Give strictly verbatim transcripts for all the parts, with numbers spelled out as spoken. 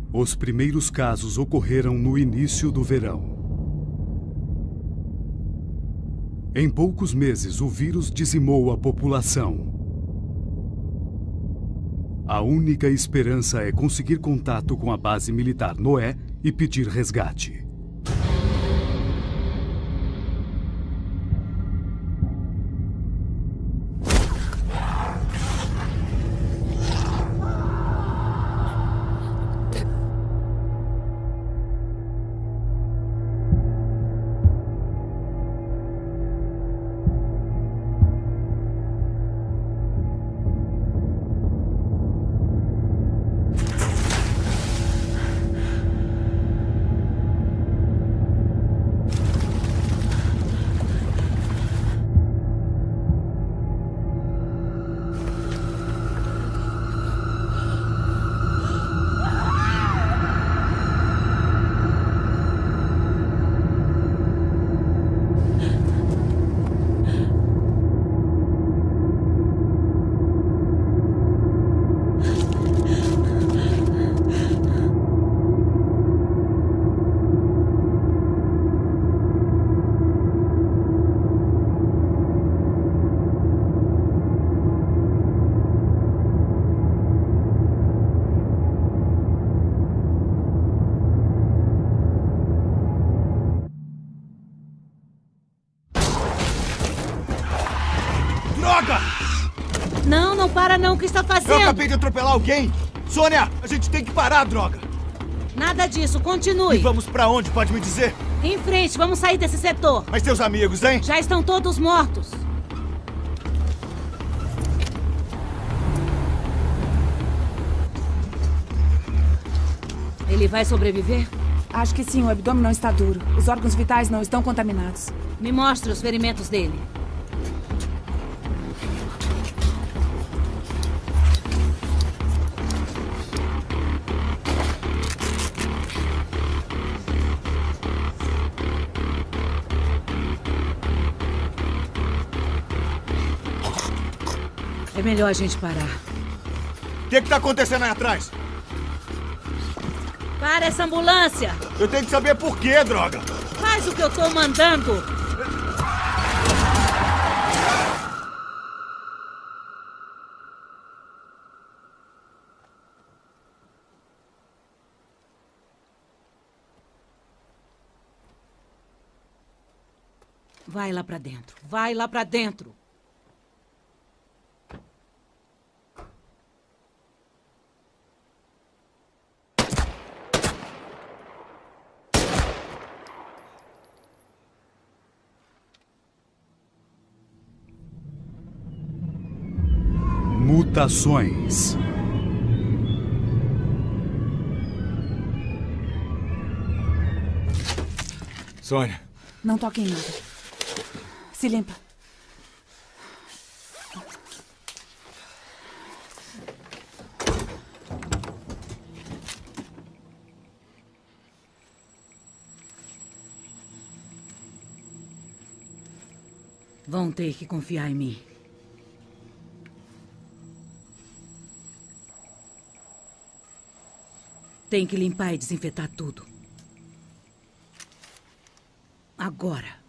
Os primeiros casos ocorreram no início do verão. Em poucos meses, o vírus dizimou a população. A única esperança é conseguir contato com a base militar Noé e pedir resgate. Não, não para não, o que está fazendo? Eu acabei de atropelar alguém! Sônia, a gente tem que parar, droga! Nada disso, continue. E vamos pra onde, pode me dizer? Em frente, vamos sair desse setor. Mas teus amigos, hein? Já estão todos mortos. Ele vai sobreviver? Acho que sim, o abdômen não está duro. Os órgãos vitais não estão contaminados. Me mostre os ferimentos dele. É melhor a gente parar. O que que tá acontecendo aí atrás? Para essa ambulância! Eu tenho que saber por quê, droga! Faz o que eu tô mandando! Vai lá pra dentro. Vai lá pra dentro. Mutações. Sônia. Não toque em nada. Se limpa. Vão ter que confiar em mim. Tem que limpar e desinfetar tudo. Agora.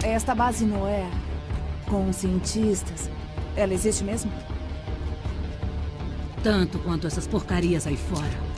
Esta base Noé, com cientistas, ela existe mesmo? Tanto quanto essas porcarias aí fora.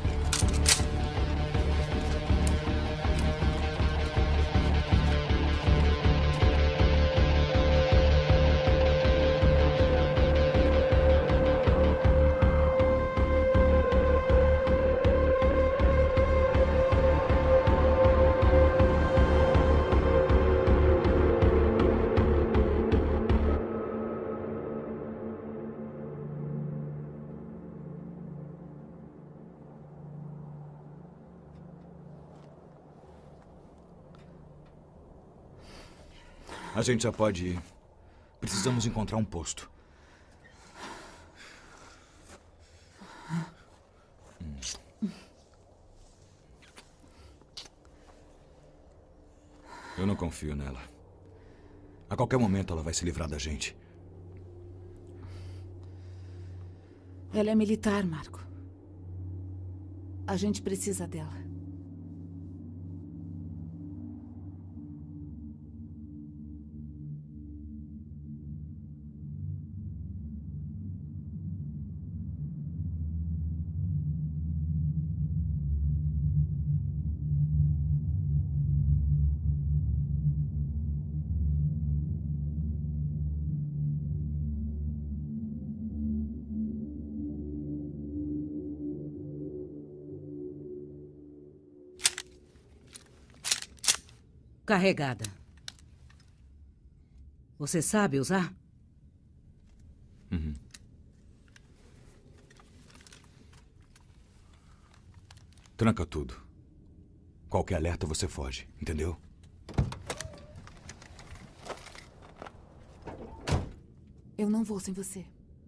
A gente já pode ir. Precisamos encontrar um posto. Hum. Eu não confio nela. A qualquer momento ela vai se livrar da gente. Ela é militar, Marco. A gente precisa dela. Carregada. Você sabe usar? Uhum. Tranca tudo. Qualquer alerta você foge, entendeu? Eu não vou sem você.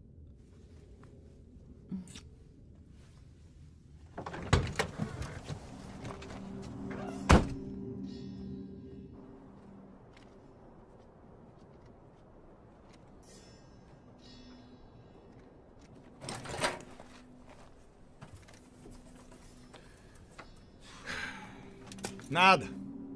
Nada.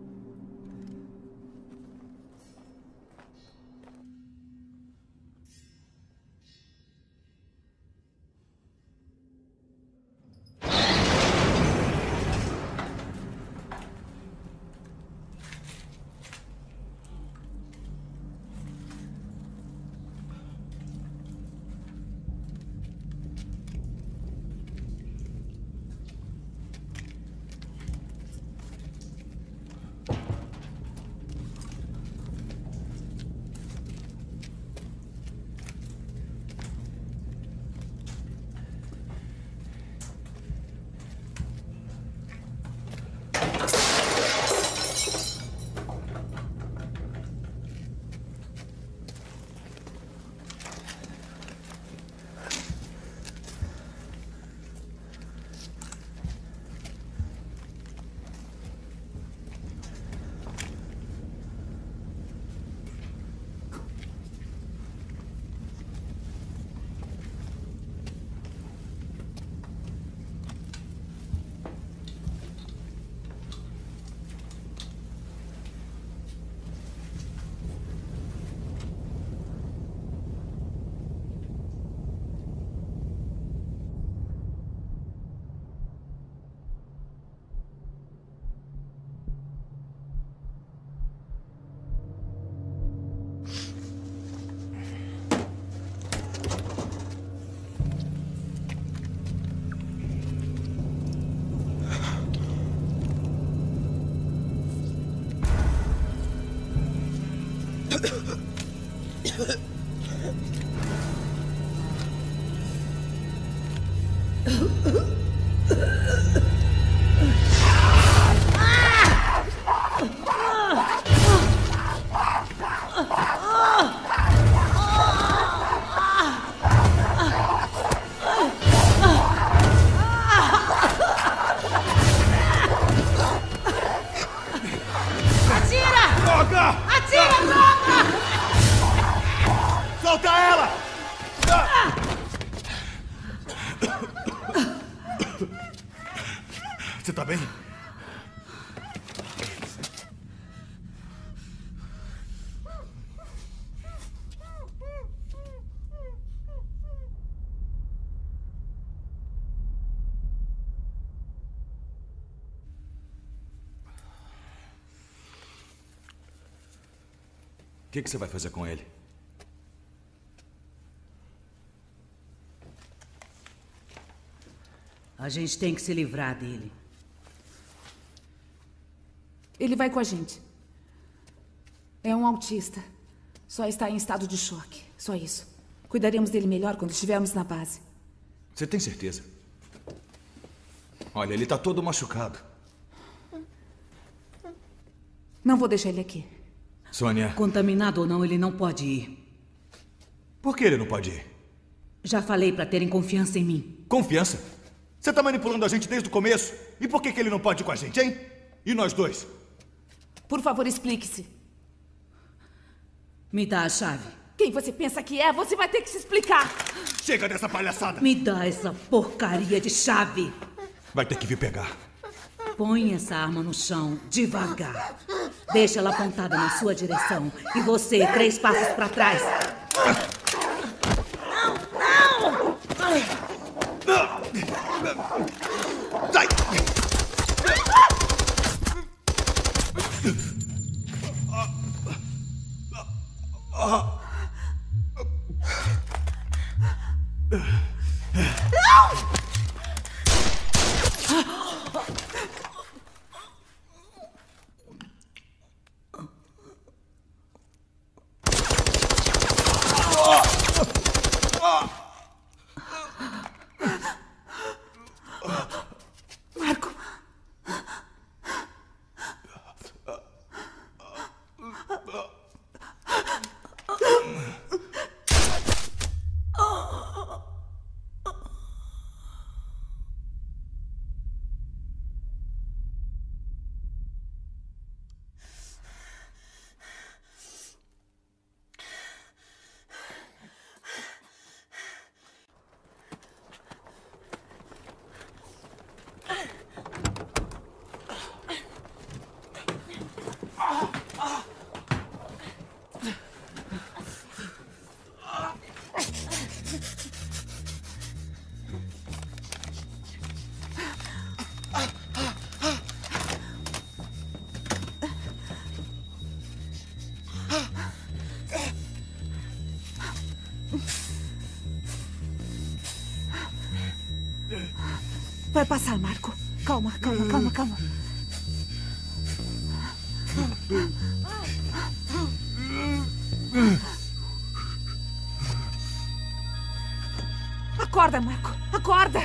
Você tá bem? O que, que você vai fazer com ele? A gente tem que se livrar dele. Ele vai com a gente. É um autista. Só está em estado de choque. Só isso. Cuidaremos dele melhor quando estivermos na base. Você tem certeza? Olha, ele está todo machucado. Não vou deixar ele aqui. Sônia... Contaminado ou não, ele não pode ir. Por que ele não pode ir? Já falei para terem confiança em mim. Confiança? Você tá manipulando a gente desde o começo? E por que que ele não pode ir com a gente, hein? E nós dois? Por favor, explique-se. Me dá a chave. Quem você pensa que é? Você vai ter que se explicar. Chega dessa palhaçada! Me dá essa porcaria de chave. Vai ter que vir pegar. Põe essa arma no chão, devagar. Deixa ela apontada na sua direção. E você, três passos para trás. Não, não! Sai! Marco. Vai passar, Marco. Calma, calma, calma, calma. Acorda, Marco. Acorda.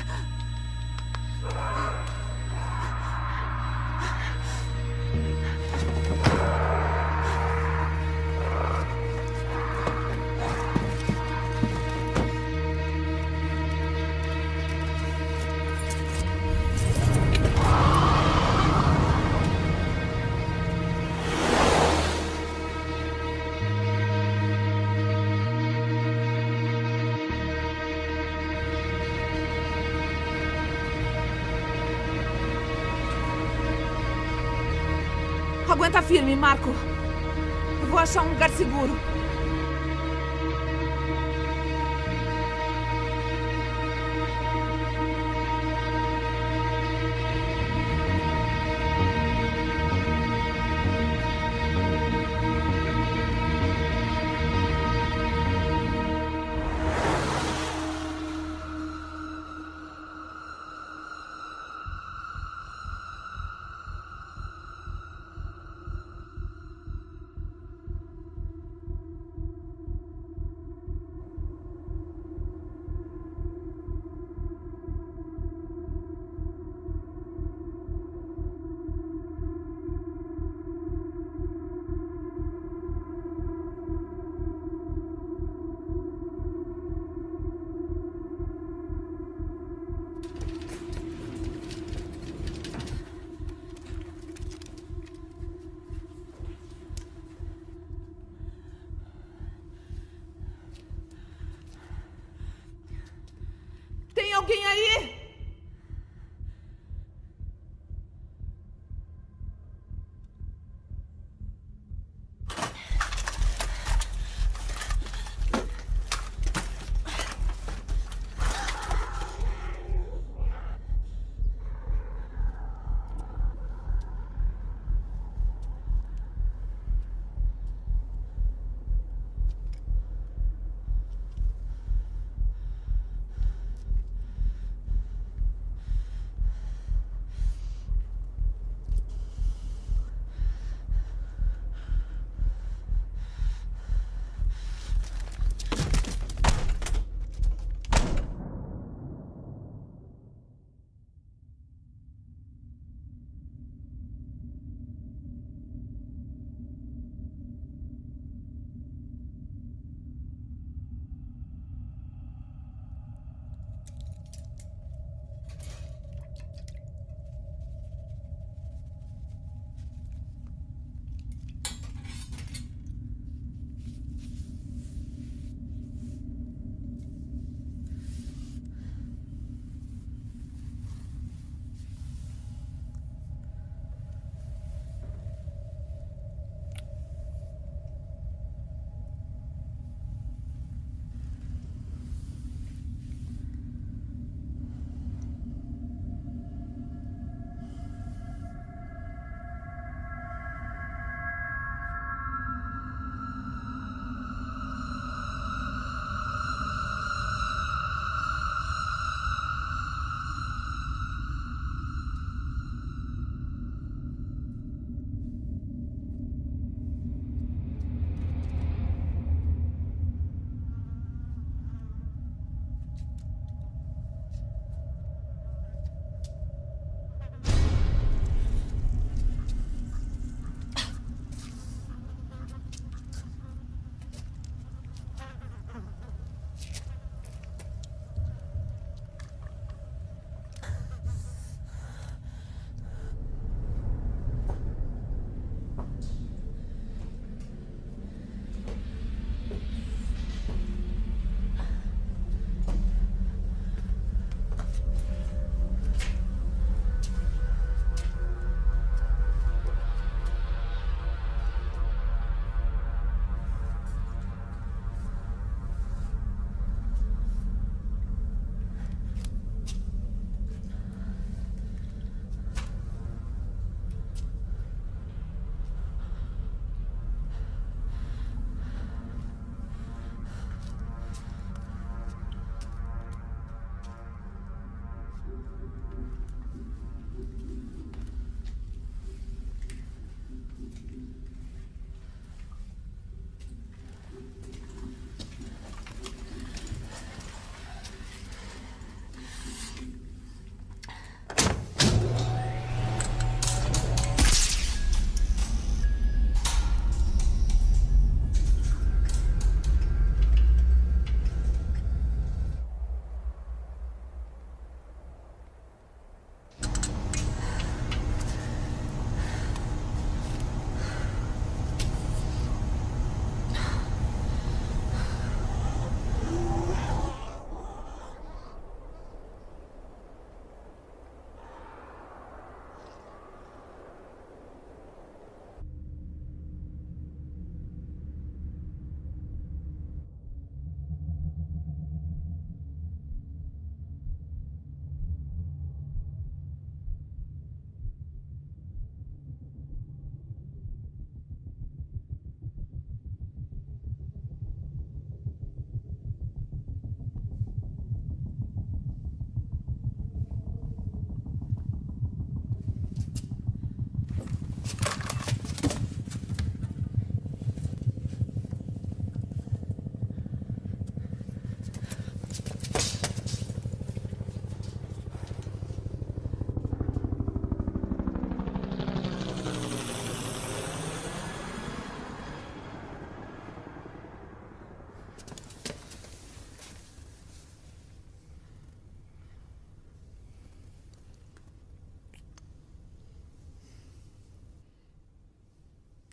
Aguenta firme, Marco. Eu vou achar um lugar seguro.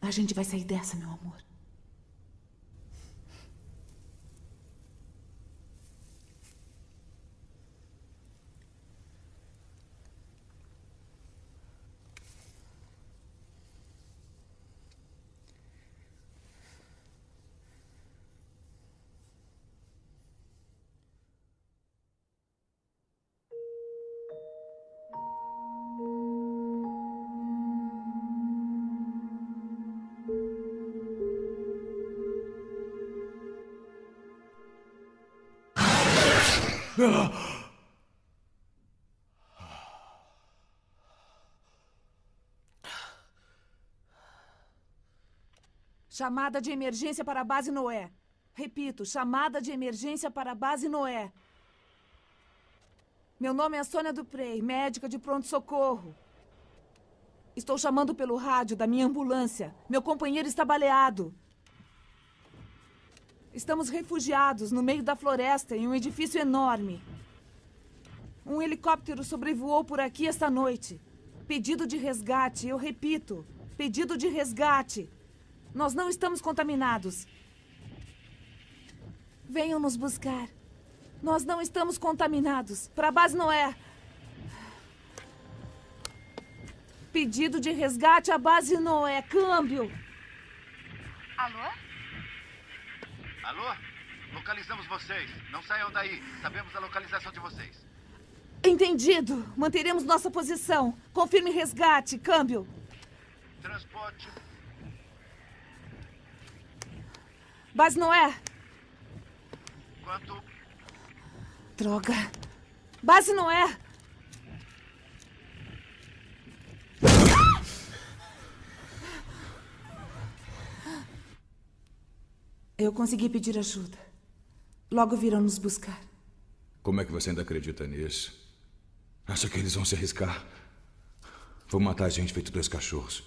A gente vai sair dessa, meu amor. Chamada de emergência para a base Noé. Repito, chamada de emergência para a base Noé. Meu nome é Sônia Duprey, médica de pronto-socorro. Estou chamando pelo rádio da minha ambulância. Meu companheiro está baleado. Estamos refugiados no meio da floresta em um edifício enorme. Um helicóptero sobrevoou por aqui esta noite. Pedido de resgate, eu repito. Pedido de resgate. Nós não estamos contaminados. Venham nos buscar. Nós não estamos contaminados. Para a base Noé. Pedido de resgate à base Noé. Câmbio. Alô? Alô? Localizamos vocês. Não saiam daí. Sabemos a localização de vocês. Entendido. Manteremos nossa posição. Confirme resgate. Câmbio. Transporte. Base Noé. Quanto? Droga. Base Noé. Eu consegui pedir ajuda. Logo virão nos buscar. Como é que você ainda acredita nisso? Acha que eles vão se arriscar? Vão matar a gente feito dois cachorros.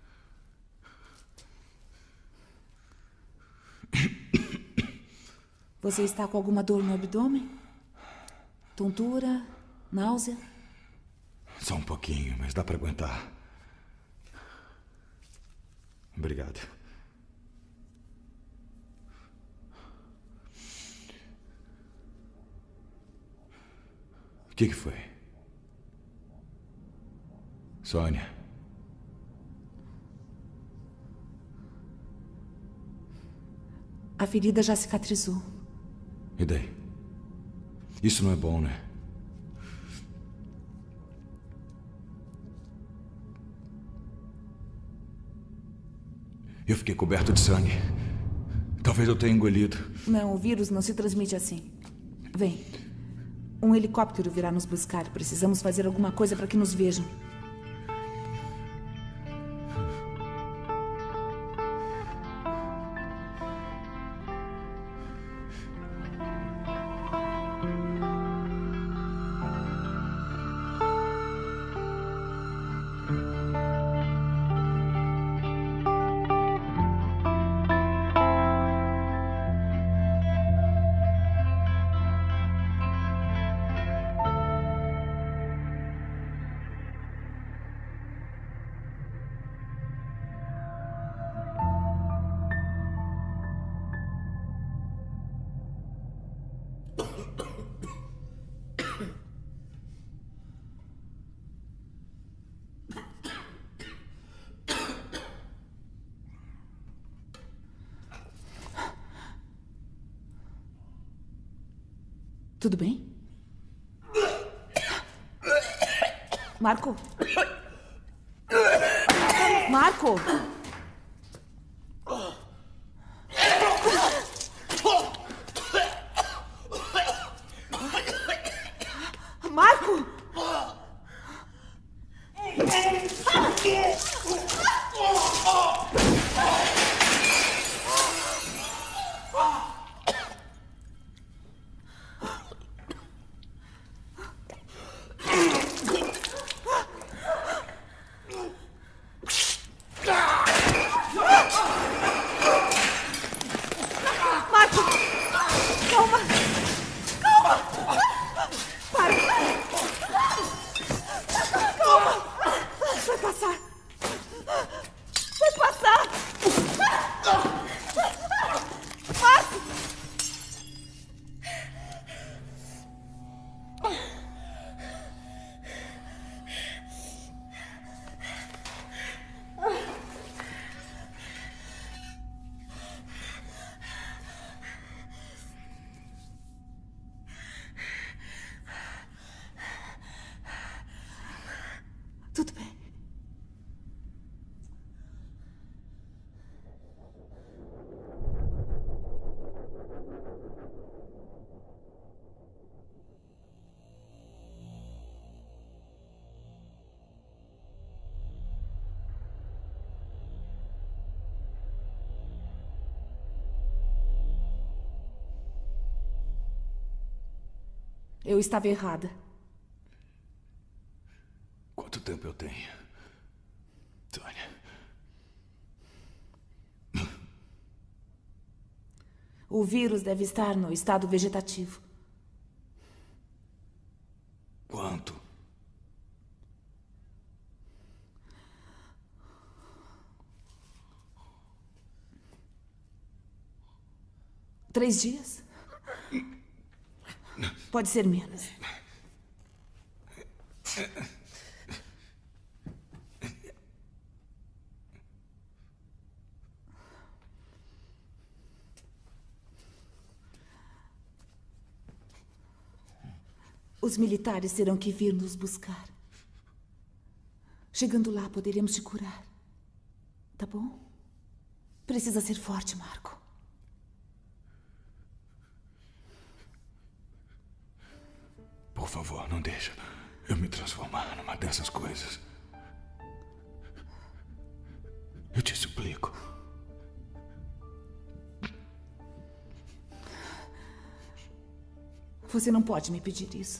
Você está com alguma dor no abdômen? Tontura? Náusea? Só um pouquinho, mas dá para aguentar. Obrigado. O que que foi? Sônia. A ferida já cicatrizou. E daí? Isso não é bom, né? Eu fiquei coberto de sangue. Talvez eu tenha engolido. Não, o vírus não se transmite assim. Vem. Um helicóptero virá nos buscar. Precisamos fazer alguma coisa para que nos vejam. Tudo bem? Marco? Marco? Marco? Eu estava errada. Quanto tempo eu tenho? Tônia. O vírus deve estar no estado vegetativo. Quanto? Três dias? Pode ser menos. Os militares terão que vir nos buscar. Chegando lá, poderemos te curar. Tá bom? Precisa ser forte, Marco. Por favor, não deixa eu me transformar numa dessas coisas. Eu te suplico. Você não pode me pedir isso.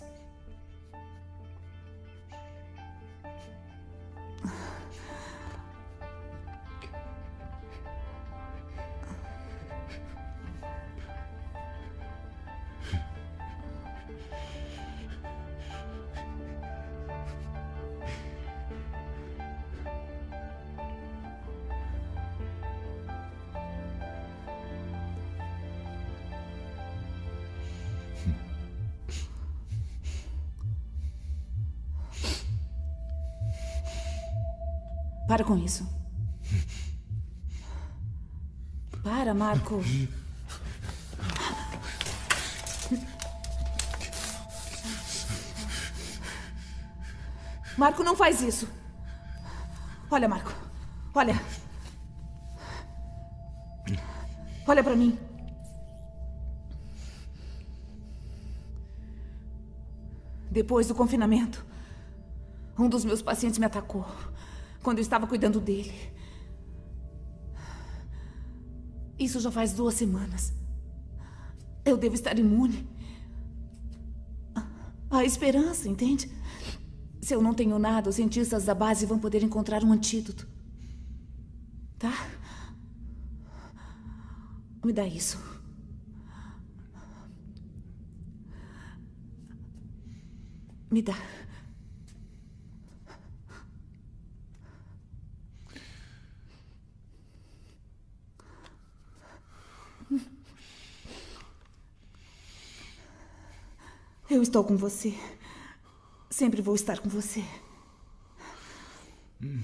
Para com isso. Para, Marco. Marco, não faz isso. Olha, Marco. Olha. Olha pra mim. Depois do confinamento, um dos meus pacientes me atacou. Quando eu estava cuidando dele. Isso já faz duas semanas. Eu devo estar imune. Há esperança, entende? Se eu não tenho nada, os cientistas da base vão poder encontrar um antídoto. Tá? Me dá isso. Me dá. Eu estou com você. Sempre vou estar com você. Hum.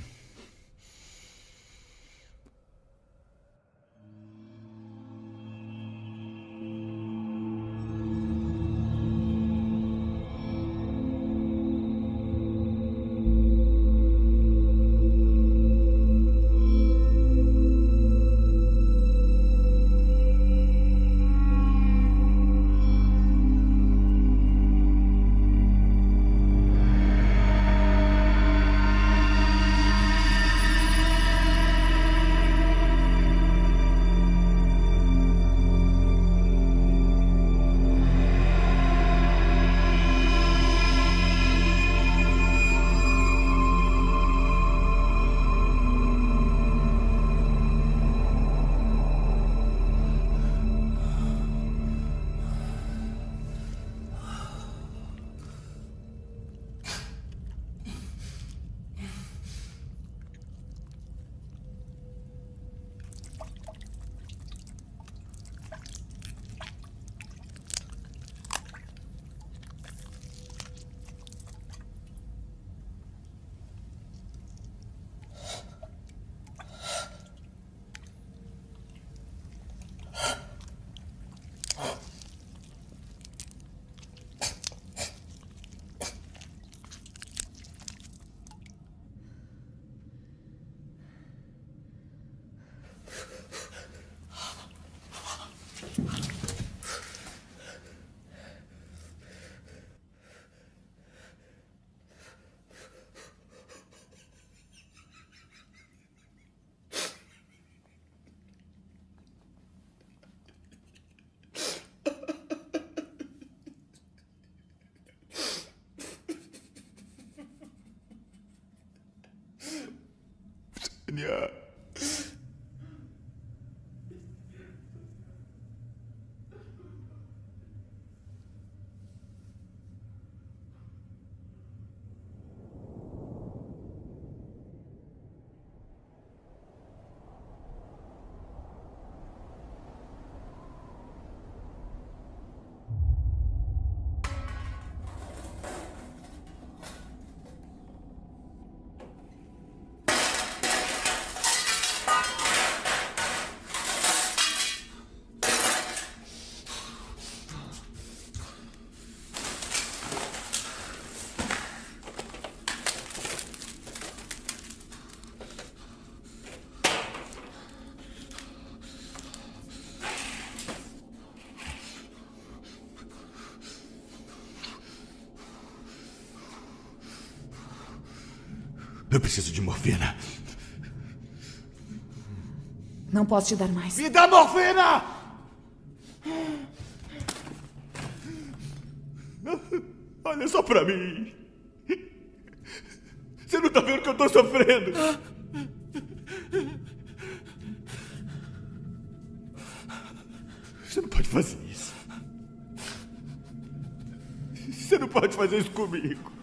Virgínia. Eu preciso de morfina. Não posso te dar mais. Me dá morfina! Olha só pra mim. Você não tá vendo que eu tô sofrendo? Você não pode fazer isso. Você não pode fazer isso comigo.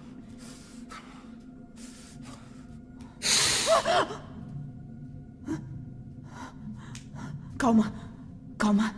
Calma, calma.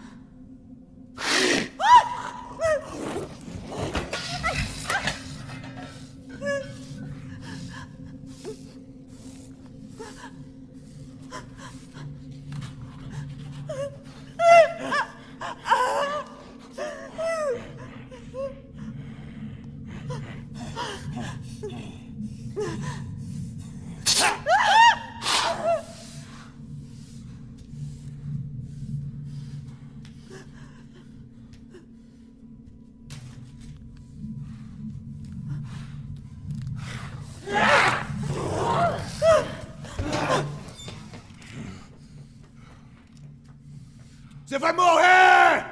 Você vai morrer!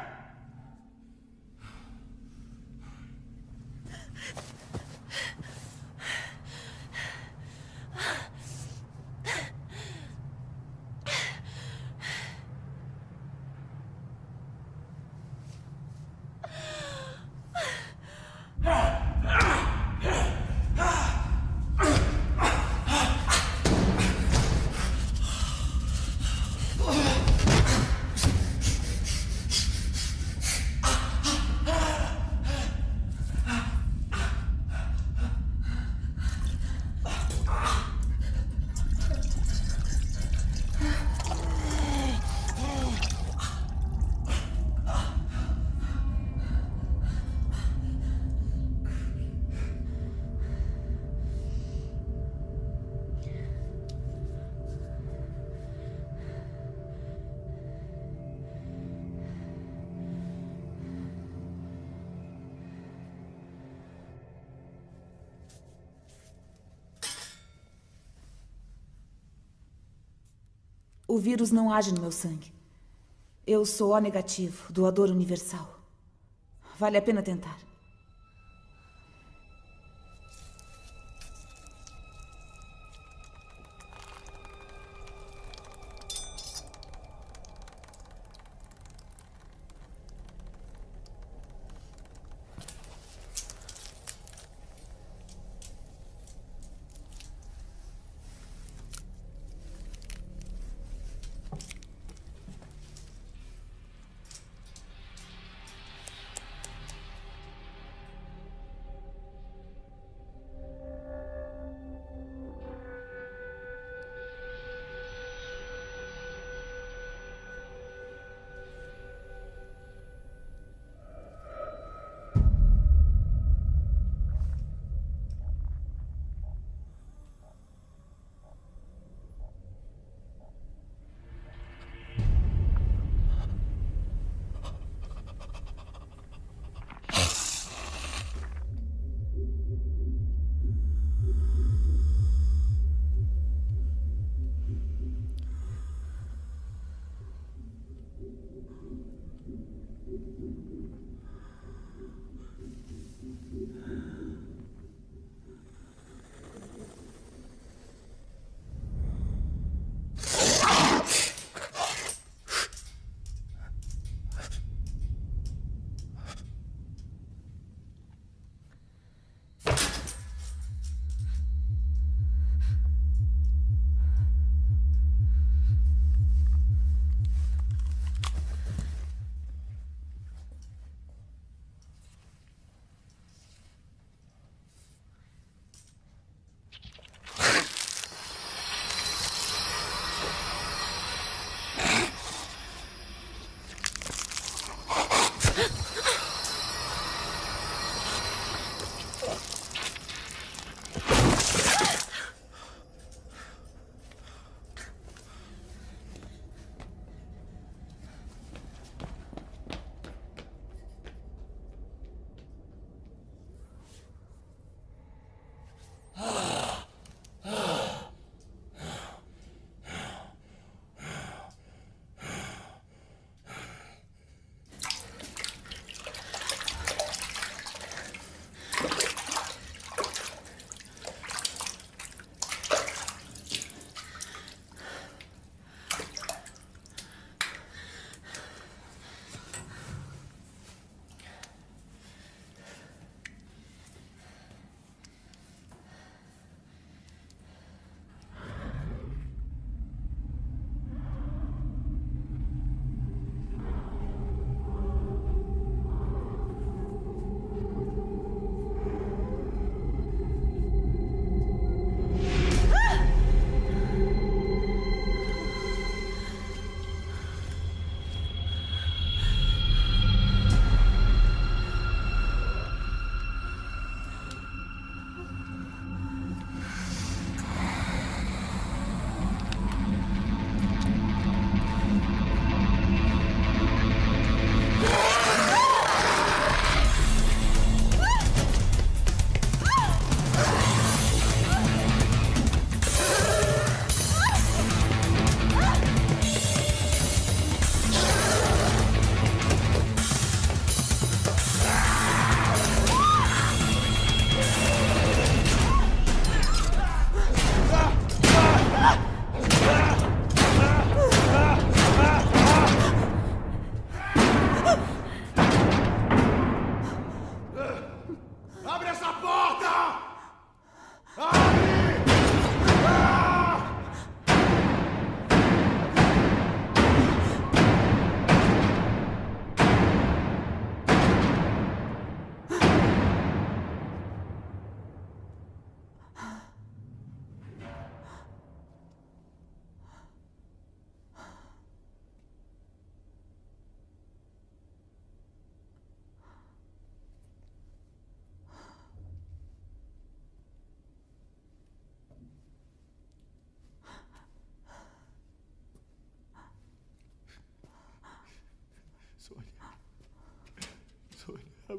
O vírus não age no meu sangue. Eu sou O negativo, doador universal. Vale a pena tentar.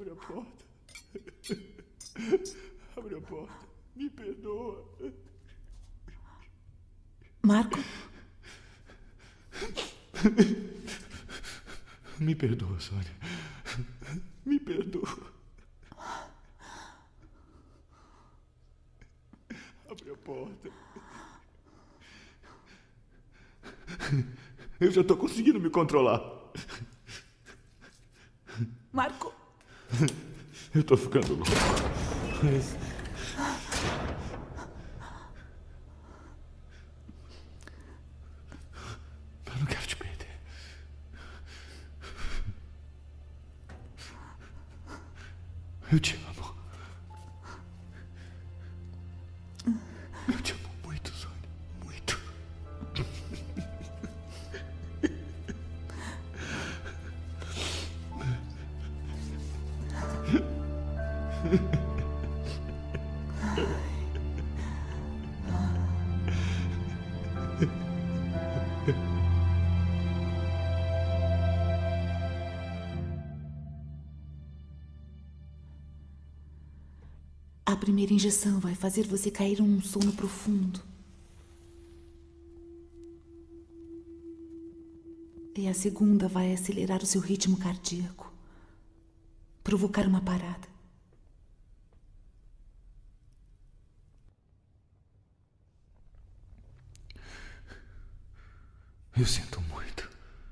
Abre a porta. Abre a porta. Me perdoa. Marco? Me perdoa, Sônia. Me perdoa. Abre a porta. Eu já tô conseguindo me controlar. Marco? Eu tô ficando louco. Eu não quero te perder. Eu te amo. Eu te amo muito, Sônia. Muito. A primeira injeção vai fazer você cair em um sono profundo. E a segunda vai acelerar o seu ritmo cardíaco, provocar uma parada. Eu sinto muito.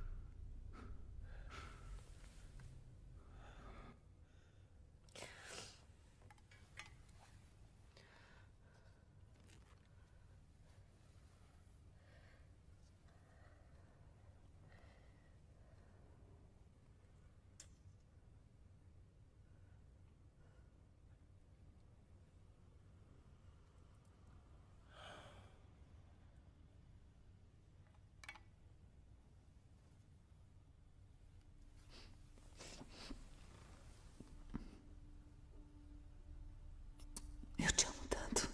Eu te amo tanto.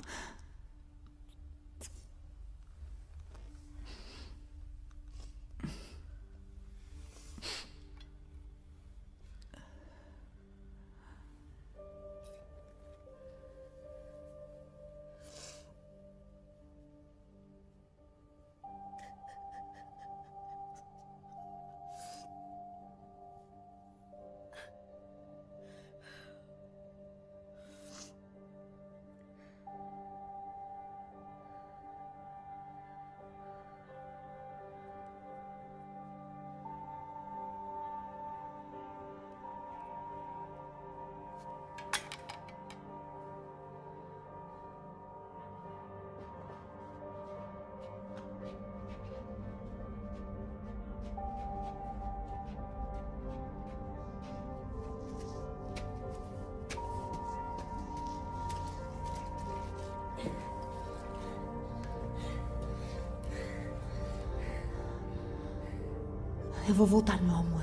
Eu vou voltar, meu amor.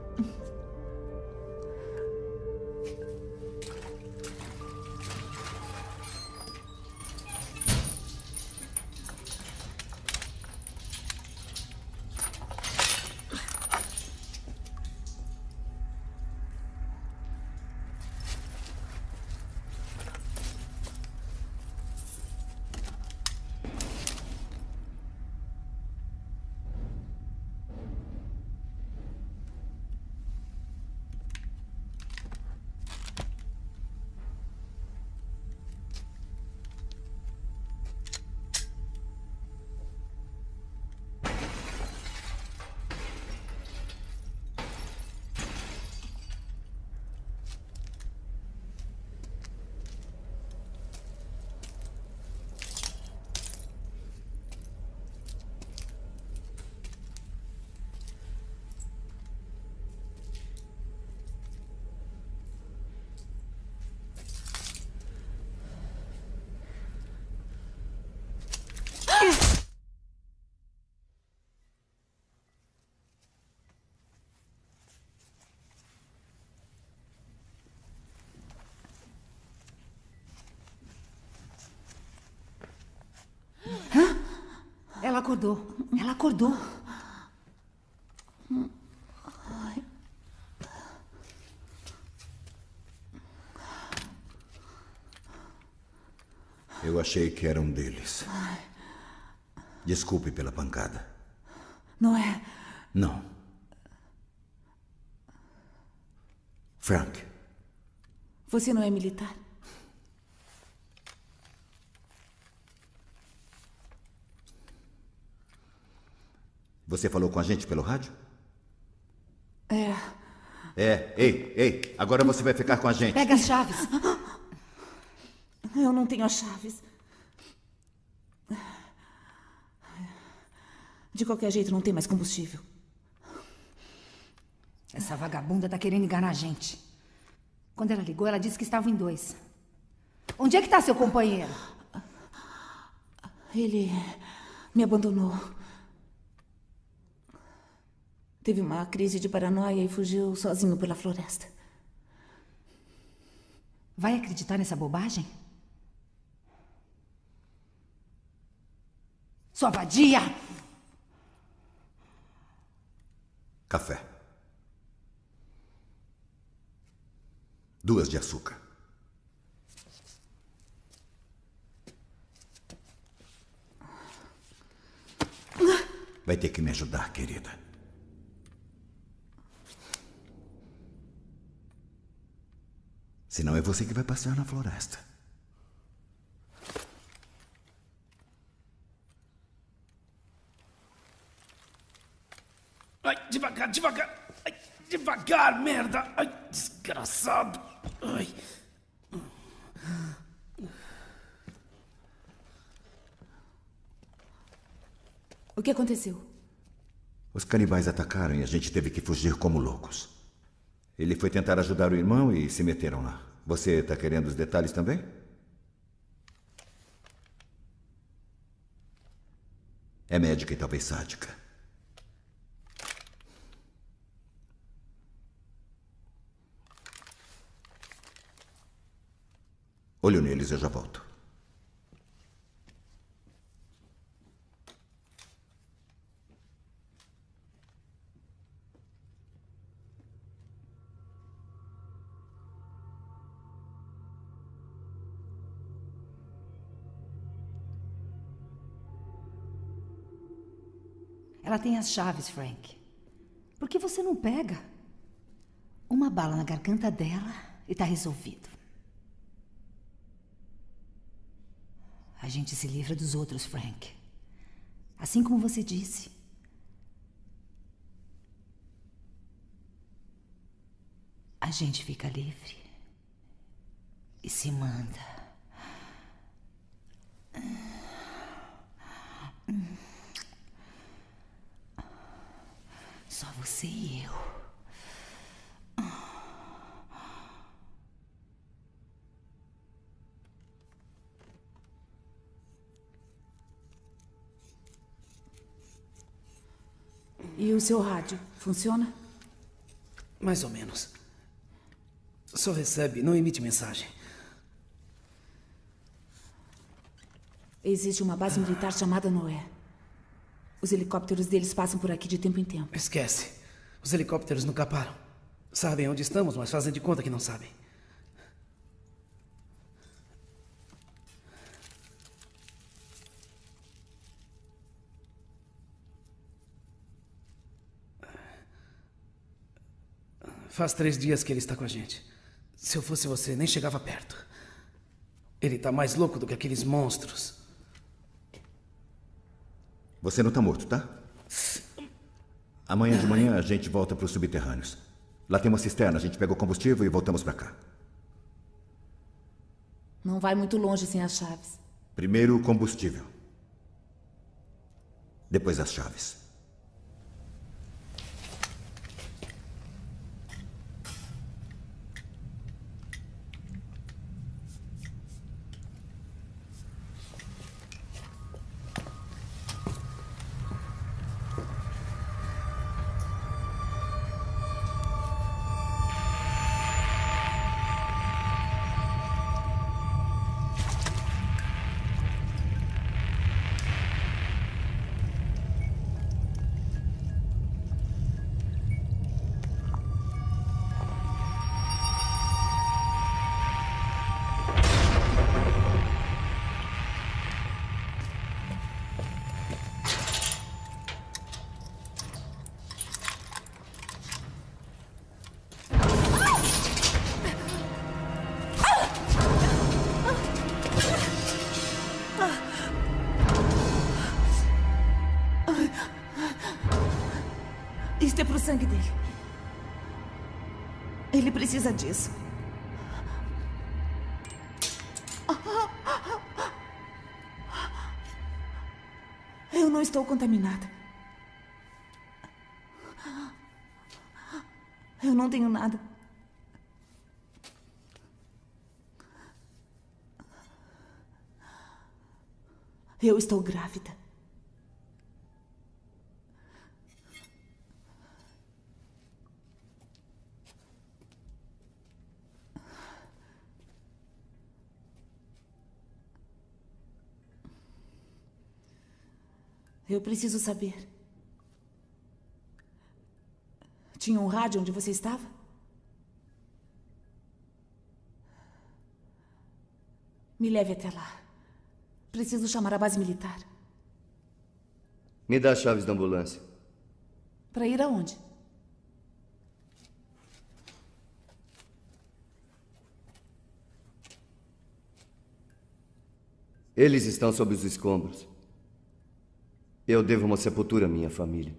Ela acordou. Ela acordou. achei que era um deles. Desculpe pela pancada. Não é? Não. Frank. Você não é militar? Você falou com a gente pelo rádio? É. É. Ei, ei. Agora você vai ficar com a gente. Pega as chaves. Eu não tenho as chaves. De qualquer jeito, não tem mais combustível. Essa vagabunda tá querendo enganar a gente. Quando ela ligou, ela disse que estavam em dois. Onde é que tá seu companheiro? Ele me abandonou. Teve uma crise de paranoia e fugiu sozinho pela floresta. Vai acreditar nessa bobagem? Sua vadia! Café. Duas de açúcar. Vai ter que me ajudar, querida. Senão é você que vai passear na floresta. Ai, devagar, devagar. Ai, devagar, merda. Ai, desgraçado. Ai. O que aconteceu? Os canibais atacaram e a gente teve que fugir como loucos. Ele foi tentar ajudar o irmão e se meteram lá. Você está querendo os detalhes também? É médica e talvez sádica. Olho neles, eu já volto. Ela tem as chaves, Frank. Por que você não pega? Uma bala na garganta dela e tá resolvido. A gente se livra dos outros, Frank. Assim como você disse. A gente fica livre e se manda. Só você e eu. E o seu rádio, funciona? Mais ou menos. Só recebe, não emite mensagem. Existe uma base militar chamada Noé. Os helicópteros deles passam por aqui de tempo em tempo. Esquece. Os helicópteros nunca param. Sabem onde estamos, mas fazem de conta que não sabem. Faz três dias que ele está com a gente. Se eu fosse você, nem chegava perto. Ele está mais louco do que aqueles monstros. Você não está morto, tá? Amanhã de manhã a gente volta para os subterrâneos. Lá tem uma cisterna, a gente pega o combustível e voltamos para cá. Não vai muito longe sem as chaves. Primeiro o combustível. Depois as chaves. Isto é pro sangue dele. Ele precisa disso. Eu não estou contaminada. Eu não tenho nada. Eu estou grávida. Eu preciso saber. Tinha um rádio onde você estava? Me leve até lá. Preciso chamar a base militar. Me dá as chaves da ambulância. Para ir aonde? Eles estão sob os escombros. Eu devo uma sepultura à minha família.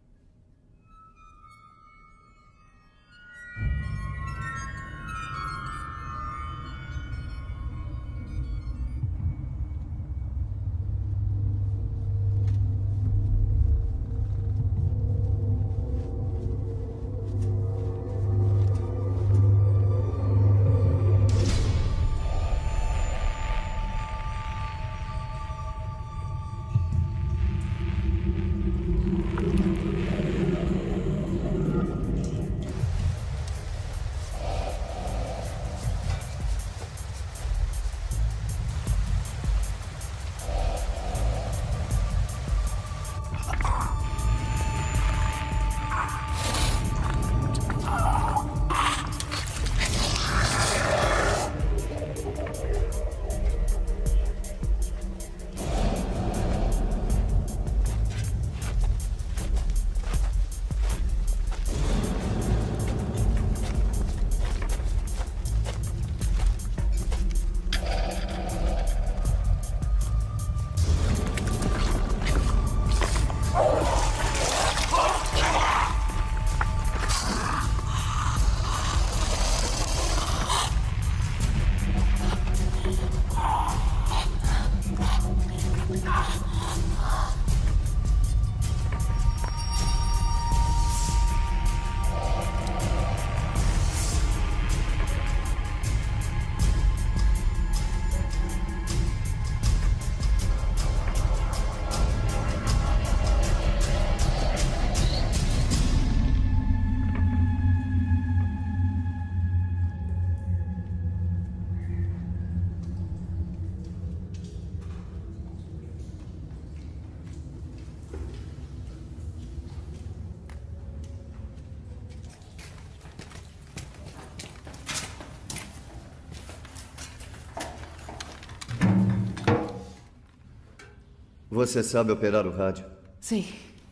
Você sabe operar o rádio? Sei.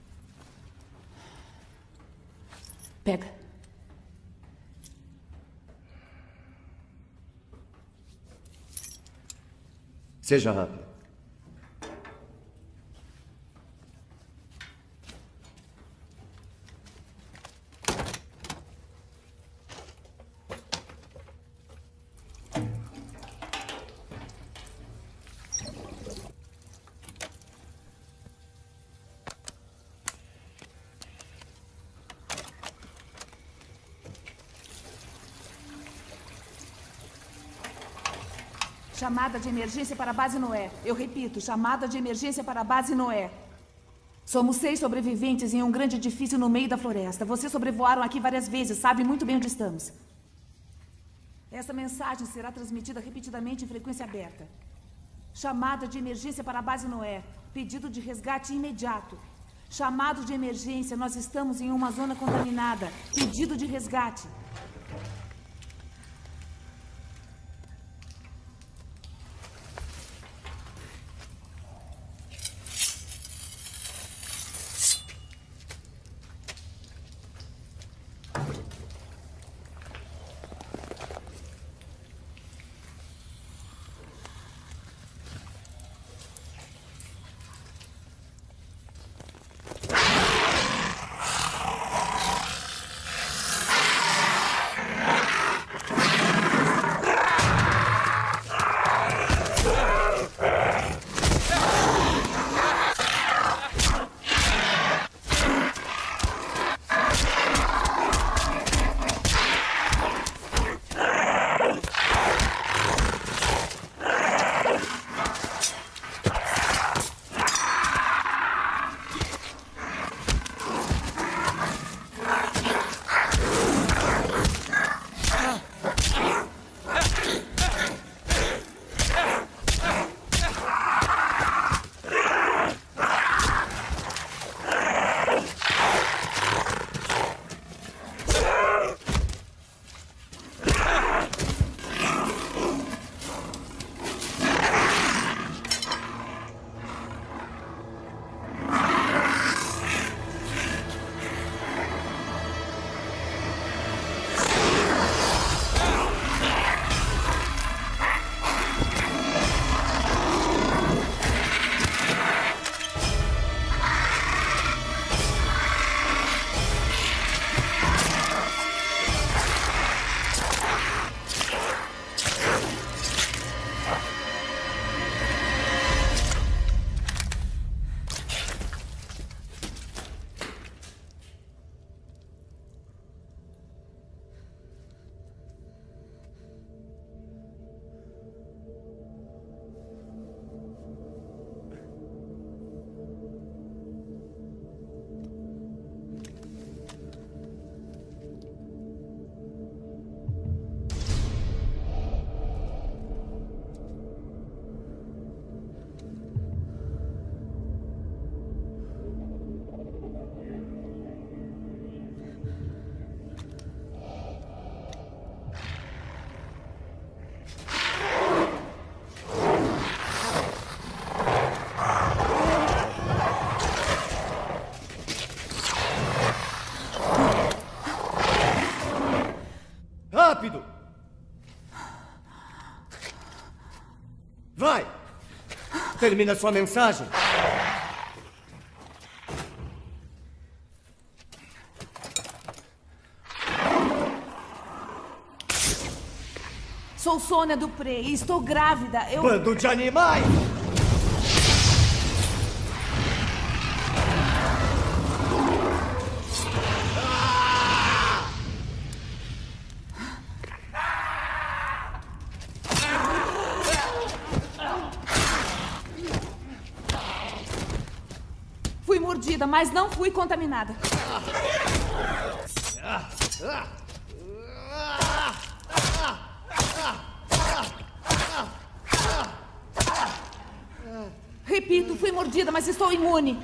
Pega. Seja rápido. Chamada de emergência para a base Noé. Eu repito, chamada de emergência para a base Noé. Somos seis sobreviventes em um grande edifício no meio da floresta. Vocês sobrevoaram aqui várias vezes, sabem muito bem onde estamos. Essa mensagem será transmitida repetidamente em frequência aberta. Chamada de emergência para a base Noé. Pedido de resgate imediato. Chamado de emergência, nós estamos em uma zona contaminada. Pedido de resgate. Termina sua mensagem. Sou Sônia Dupré e estou grávida. Eu... Bando de animais! Fui mordida, mas não fui contaminada. Repito, fui mordida, mas estou imune.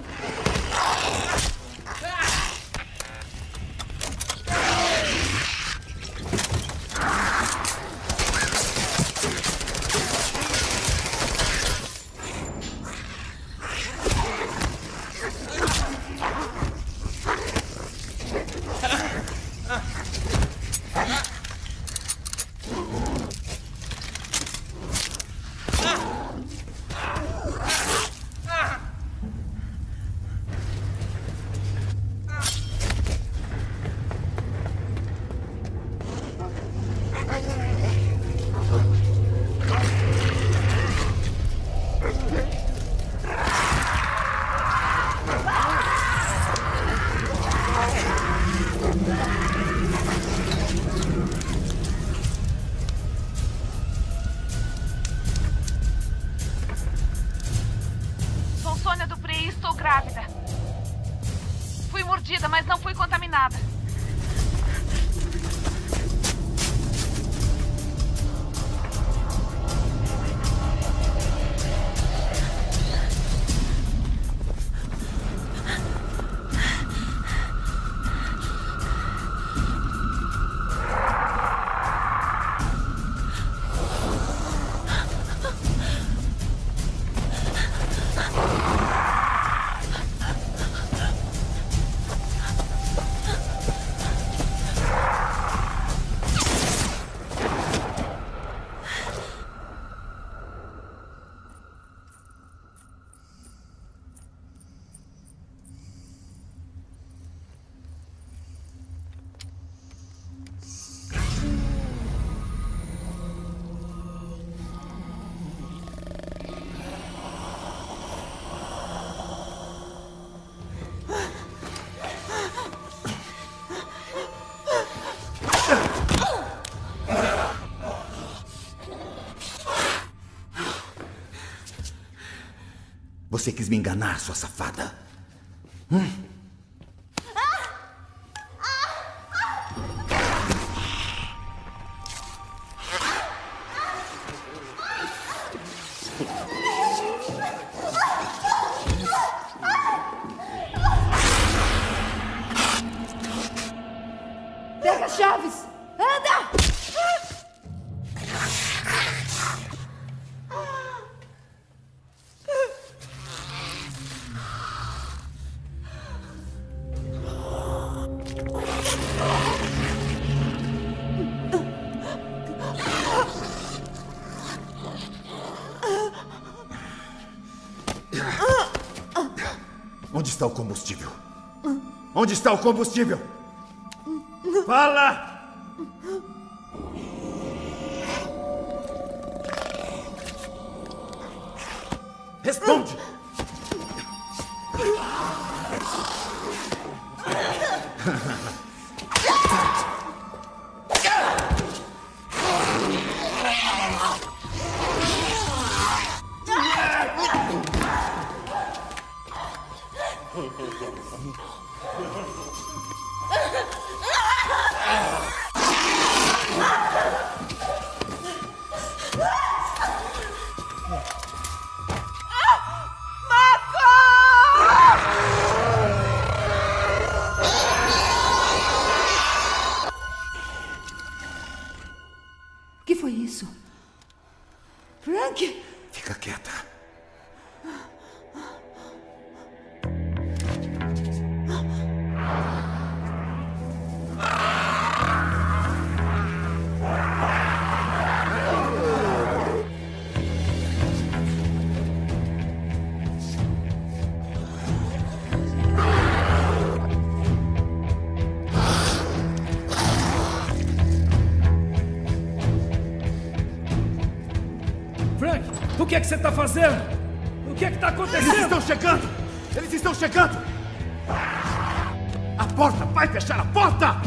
Mas não fui contaminada. Você quis me enganar, sua safada. Hum? Pega as chaves! Anda! Onde está o combustível? Onde está o combustível? Fala! Responde! O que foi isso? Frank! Fica quieta. que é que você está fazendo? O que é que está acontecendo? Eles estão chegando! Eles estão chegando! A porta! Vai fechar a porta!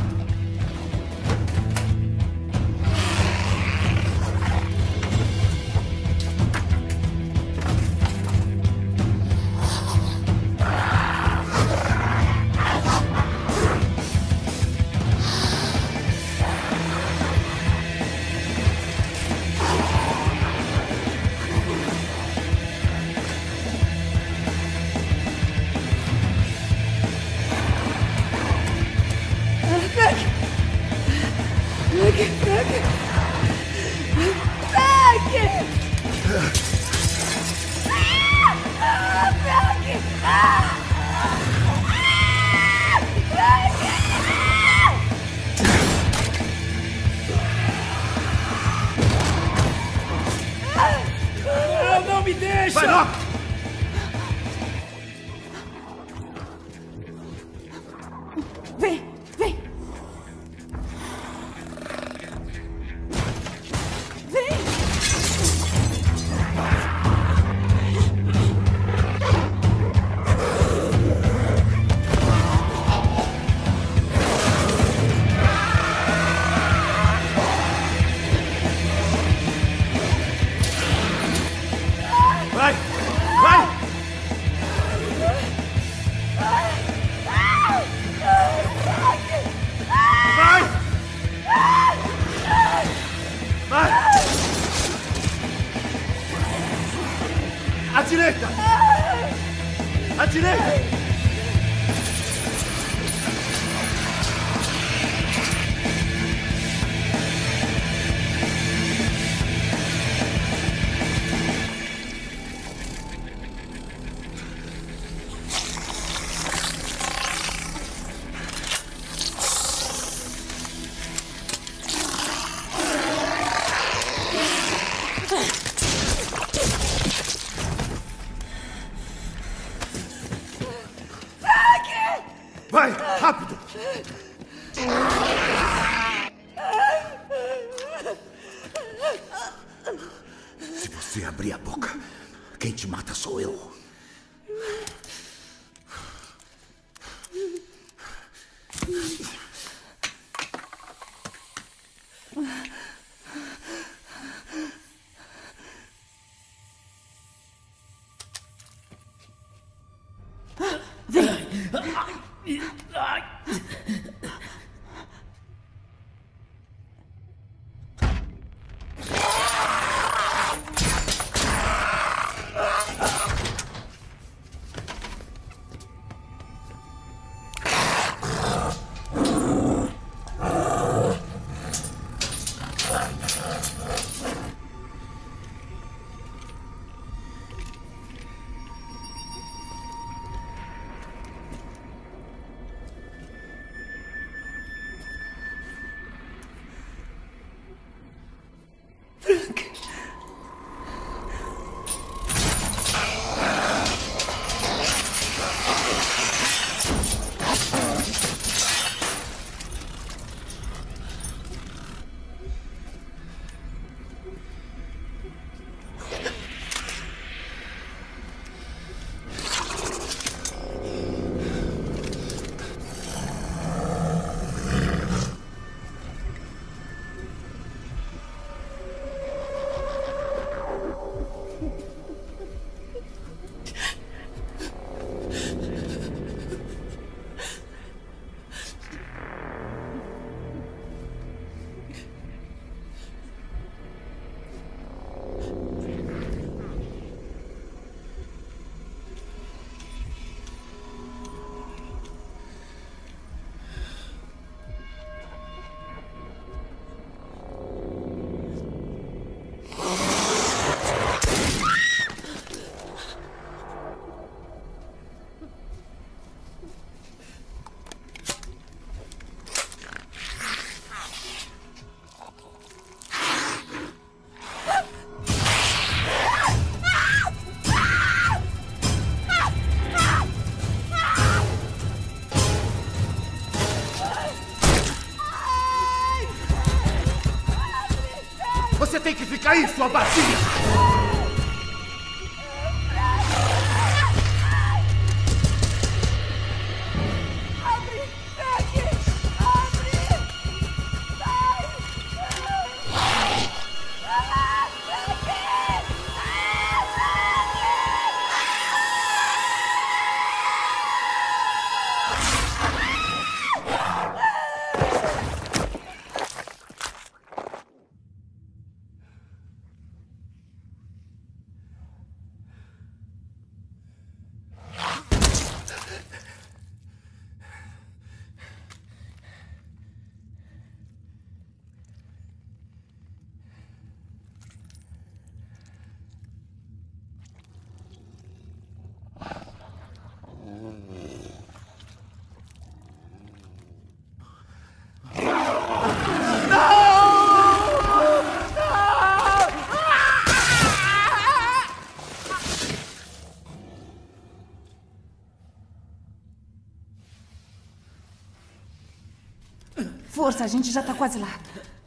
Vai, rápido! Se você abrir a boca, quem te mata sou eu. Você tem que ficar aí, sua vazia! Força, a gente já tá quase lá.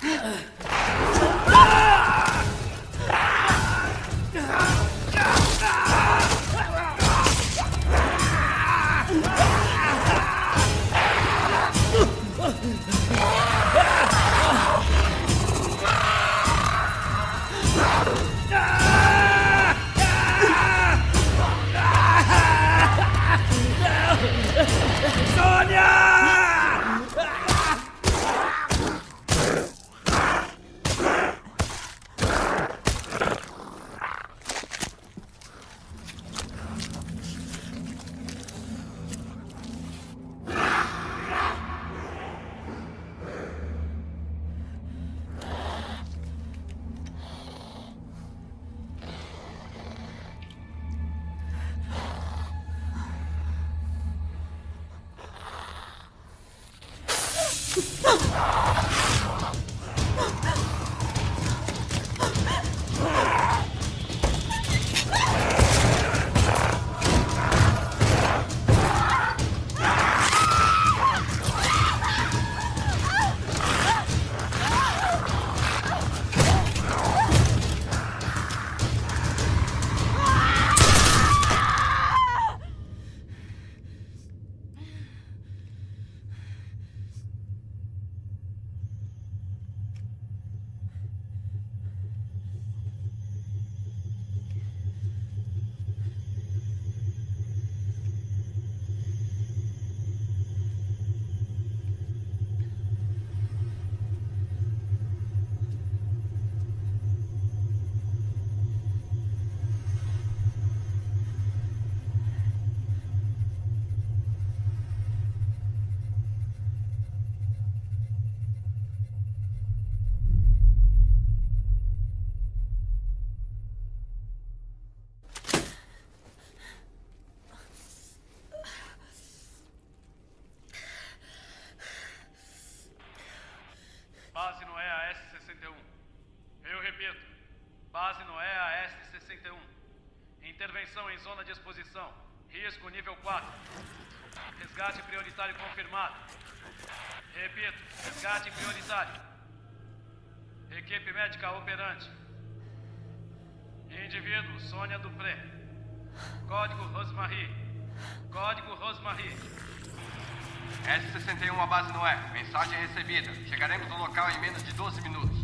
Base no E A S sessenta e um. Eu repito, base no E A S sessenta e um. Intervenção em zona de exposição. Risco nível quatro. Resgate prioritário confirmado. Repito, resgate prioritário. Equipe médica operante. Indivíduo Sônia Dupré. Código Rosemarie. Código Rosemarie. S sessenta e um a base no E. Mensagem recebida. Chegaremos no local em menos de doze minutos.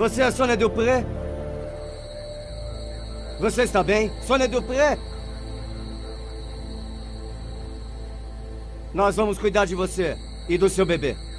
Você é a Sônia Dupré? Você está bem? Sônia Dupré? Nós vamos cuidar de você e do seu bebê.